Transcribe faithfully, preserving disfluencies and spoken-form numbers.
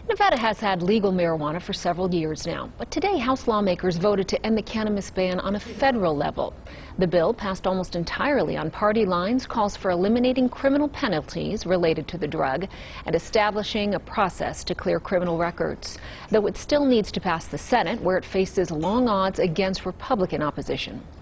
Nevada has had legal marijuana for several years now, but today House lawmakers voted to end the cannabis ban on a federal level. The bill, passed almost entirely on party lines, calls for eliminating criminal penalties related to the drug and establishing a process to clear criminal records, though it still needs to pass the Senate, where it faces long odds against Republican opposition.